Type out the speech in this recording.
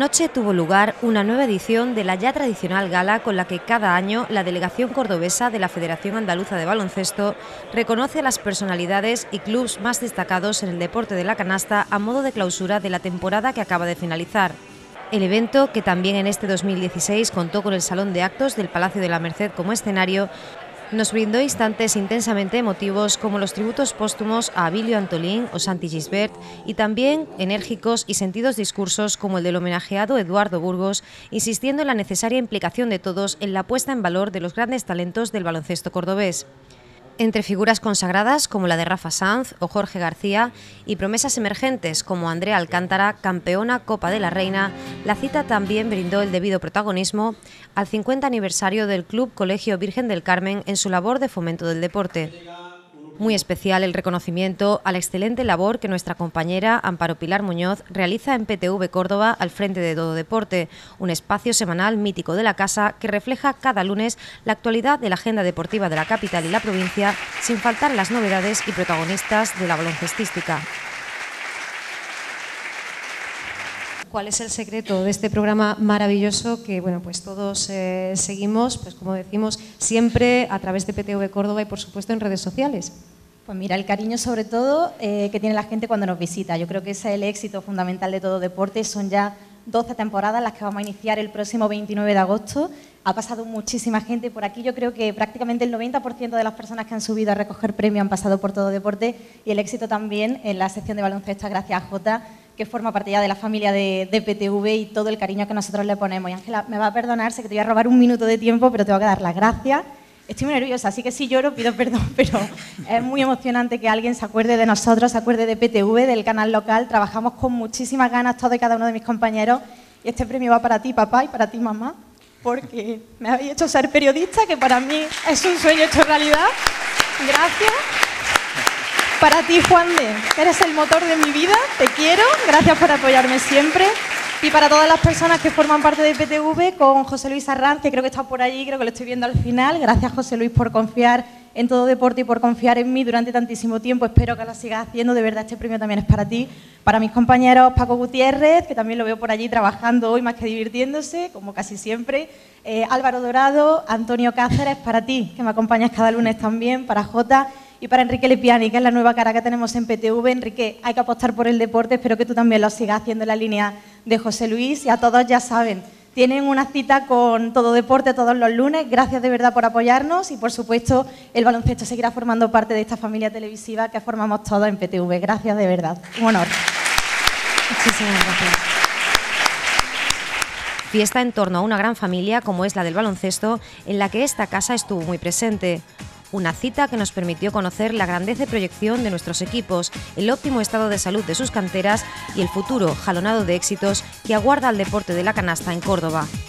Anoche tuvo lugar una nueva edición de la ya tradicional gala con la que cada año la delegación cordobesa de la Federación Andaluza de Baloncesto reconoce a las personalidades y clubes más destacados en el deporte de la canasta a modo de clausura de la temporada que acaba de finalizar. El evento, que también en este 2016 contó con el Salón de Actos del Palacio de la Merced como escenario, nos brindó instantes intensamente emotivos como los tributos póstumos a Abilio Antolín o Santi Gisbert y también enérgicos y sentidos discursos como el del homenajeado Eduardo Burgos, insistiendo en la necesaria implicación de todos en la puesta en valor de los grandes talentos del baloncesto cordobés. Entre figuras consagradas como la de Rafa Sanz o Jorge García y promesas emergentes como Andrea Alcántara, campeona Copa de la Reina, la cita también brindó el debido protagonismo al 50 aniversario del Club Colegio Virgen del Carmen en su labor de fomento del deporte. Muy especial el reconocimiento a la excelente labor que nuestra compañera Amparo Pilar Muñoz realiza en PTV Córdoba al frente de Todo Deporte, un espacio semanal mítico de la casa que refleja cada lunes la actualidad de la agenda deportiva de la capital y la provincia, sin faltar las novedades y protagonistas de la baloncestística. ¿Cuál es el secreto de este programa maravilloso que pues todos seguimos, como decimos, siempre a través de PTV Córdoba y por supuesto en redes sociales? Pues mira, el cariño sobre todo que tiene la gente cuando nos visita. Yo creo que ese es el éxito fundamental de Todo Deporte. Son ya 12 temporadas las que vamos a iniciar el próximo 29 de agosto. Ha pasado muchísima gente por aquí. Yo creo que prácticamente el 90% de las personas que han subido a recoger premio han pasado por Todo Deporte, y el éxito también en la sección de baloncesto gracias a Jota, que forma parte ya de la familia de PTV, y todo el cariño que nosotros le ponemos. Y Ángela, me va a perdonar, sé que te voy a robar un minuto de tiempo, pero te voy a dar las gracias. Estoy muy nerviosa, así que si lloro pido perdón, pero es muy emocionante que alguien se acuerde de nosotros, se acuerde de PTV, del canal local. Trabajamos con muchísimas ganas todos y cada uno de mis compañeros, y este premio va para ti, papá, y para ti, mamá, porque me habéis hecho ser periodista, que para mí es un sueño hecho realidad. Gracias. Para ti, Juan de, eres el motor de mi vida, te quiero, gracias por apoyarme siempre. Y para todas las personas que forman parte de PTV, con José Luis Arranz, que creo que está por allí, creo que lo estoy viendo al final. Gracias, José Luis, por confiar en Todo Deporte y por confiar en mí durante tantísimo tiempo. Espero que lo sigas haciendo, de verdad este premio también es para ti. Para mis compañeros Paco Gutiérrez, que también lo veo por allí trabajando hoy más que divirtiéndose, como casi siempre. Álvaro Dorado, Antonio Cáceres, para ti, que me acompañas cada lunes también, para Jota. Y para Enrique Lepiani, que es la nueva cara que tenemos en PTV. Enrique, hay que apostar por el deporte, espero que tú también lo sigas haciendo en la línea de José Luis. Y a todos, ya saben, tienen una cita con Todo Deporte todos los lunes. Gracias de verdad por apoyarnos, y por supuesto el baloncesto seguirá formando parte de esta familia televisiva que formamos todos en PTV. Gracias de verdad, un honor. Muchísimas gracias. Fiesta en torno a una gran familia como es la del baloncesto, en la que esta casa estuvo muy presente. Una cita que nos permitió conocer la grandeza y proyección de nuestros equipos, el óptimo estado de salud de sus canteras y el futuro jalonado de éxitos que aguarda al deporte de la canasta en Córdoba.